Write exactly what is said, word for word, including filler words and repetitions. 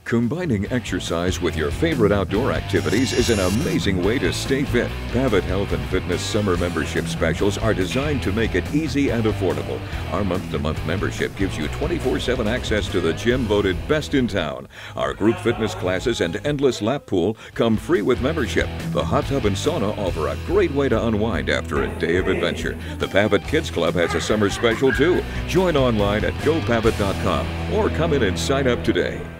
Combining exercise with your favorite outdoor activities is an amazing way to stay fit. Pavitt Health and Fitness summer membership specials are designed to make it easy and affordable. Our month-to-month membership gives you twenty-four seven access to the gym voted best in town. Our group fitness classes and endless lap pool come free with membership. The hot tub and sauna offer a great way to unwind after a day of adventure. The Pavitt Kids Club has a summer special too. Join online at go pavitt dot com or come in and sign up today.